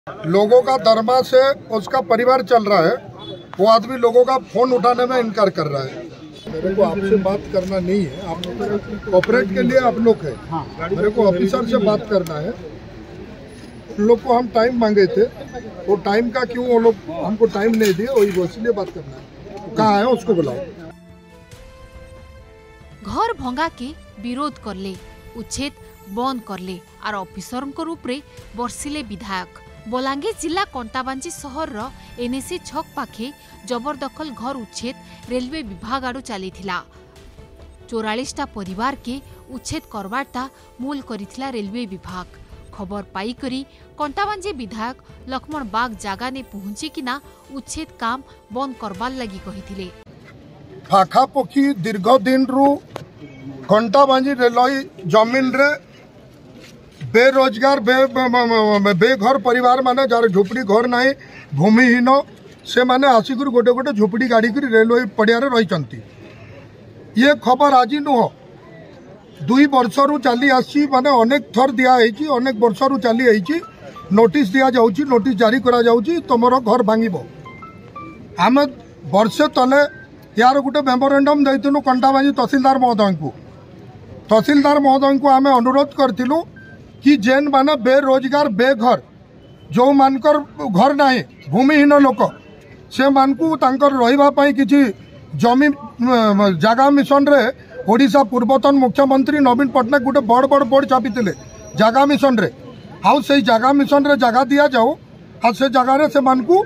लोगों का धर्मा से उसका परिवार चल रहा है, वो आदमी लोगों का फोन उठाने में इनकार कर रहा है। मेरे को आपसे बात करना नहीं है, आप ऑपरेट के लिए आप लोग है। मेरे को ऑफिसर से बात करना है। उन लोग को हम टाइम मांगे थे, वो टाइम का क्यों वो लोग हमको टाइम नहीं दिए, वही वो इसलिए बात करना है। कहाँ है उसको बुलाओ। घर भंगा के विरोध करले, उच्छेद बंद करले आर ऑफिसर रूप रे बर्षिले विधायक। बलांगीर जिला कंटाबांजी सहर एनएसी छक पाखे जबरदखल घर उच्छेद रेलवे विभाग आड़ू चली 44टा परिवार के उच्छेद करवाटा मूल करिथिला रेलवे विभाग। खबर पाई करी कंटाबांजी विधायक लक्ष्मण बाग जागा ने पहुंची किना उच्छेद काम बंद करबार लगी कहिथिले। पाखापाखि दीर्घ दिन रु कंटाबांजी रेलवे जमीन रे बेरोजगार बेघर परिवार माने जार झोपड़ी घर ना भूमिहीन से माने आसिक गोटे गोटे झोपड़ी गाड़ी रेलवे पड़िया रही। ये खबर आज नुह 2 वर्ष रु चली आसी माने अनेक थर दिखाई, अनेक वर्ष रु चली आई नोटिस दिया जाउची, नोटिस जारी करा जाउची तुमर घर भांगिबो। आम वर्षे तले यार गोटे मेमोरेंडम देइतनु कंटाबांजी तहसीलदार महोदय को आम अनुरोध करथिलु कि जेन माने बेरोजगार बेघर जो मानकर घर ना भूमिहीन लोक से मानकु तांकर रहिबा पई किछि जमी जागा मिशन रे ओडिशा पूर्वतन मुख्यमंत्री नवीन पट्टनायक गोटे बड़ बड़ बोर्ड छापिथिले जागा मिशन रे। आउ से जागा मिशन रे जागा दिया जाओ आ से जगह रे से मानकु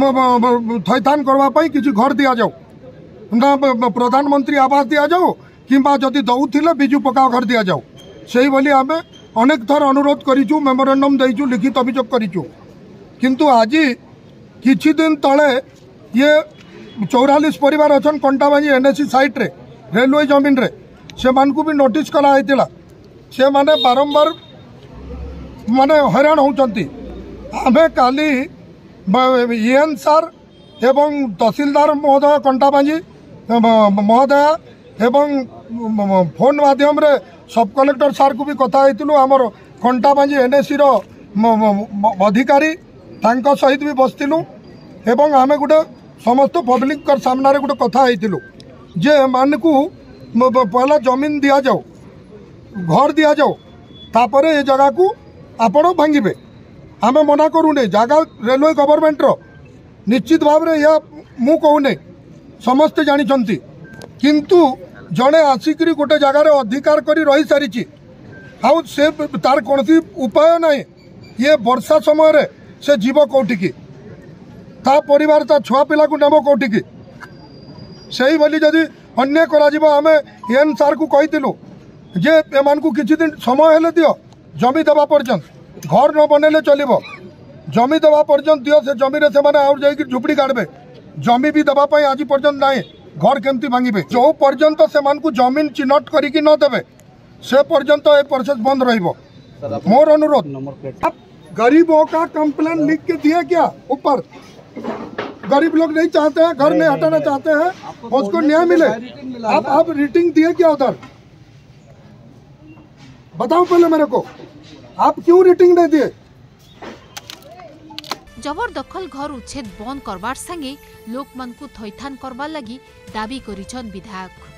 थैथान करबा पई किछि घर दिया जाओ ना प्रधानमंत्री आवास दिया जाओ किंबा जदि दउथिले बिजू पक्का घर दिया जाओ। सेही बोली आमे अनेक थर अनुरोध करिचु, मेमोरेंडम देइचु, लिखित अभियोग करिचु। किंतु आज किछि दिन तले ये 44 परिवार अछन कंटाबांजी एनएसी साइट रे रेलवे जमीन रे से मानकु भी नोटिस करा हैतिला। से माने बारंबार माने हैरान होचंती। आमे काली ईएन सर एवं तहसीलदार महोदय कंटाबांजी महोदय एवं फोन माध्यम रे सब कलेक्टर सार को भी कथा होइतिलु। आमर कंटाबांजी एनएसी रो अधिकारी तांको सहित भी बसतिलु एवं आमे गोटे समस्त पब्लिक कर सामने गोटे कथा होइतिलु जे मानकु पहला जमीन दिया जाओ, घर दिया जाओ, तापरे ये जगह को आपण भांगिबे। आमे मना करूने, जगह रेलवे गवर्नमेंट रो निश्चित भाव रे या मु कहूने समस्ते जानी छंती। किंतु जड़े आसिक गोटे जगार अधिकार करी रही सारी आउ से तार कौन उपाय ना। ये वर्षा समय रे से जीव कौटिकी ता परिवार ता छुआ पिला को नेब कौटिकी सही बोली जदि अन्य करा आमे एन सार को कहीलु जे एमान को किछि दिन समय हेले दियो जमी देवा पर्यंत, घर न बनैले चलिबो, जमी देवा पर्यंत दियो। से जमी रे से माने आउर जाई झुपड़ी काटबे, जमी भी देवा पई आज पर्यंत नाही, घर केमती भांगिबे। जो पर्यंत से मान को जमीन चिन्हट करिकी न देबे से पर्यंत ए प्रोसेस बंद रहिबो। मोर अनुरोध, आप गरीबों का कंप्लेन लिख के दिए क्या ऊपर? गरीब लोग नहीं चाहते हैं, घर नहीं हटाना चाहते हैं, उसको न्याय मिले। आप रेटिंग दिए क्या उधर? बताओ पहले मेरे को, आप क्यों रेटिंग नहीं दिए? जबरदखल घर उच्छेद बंद करबार संगे लोक मन को थैथान करबार लगी दाबी करिछन विधायक।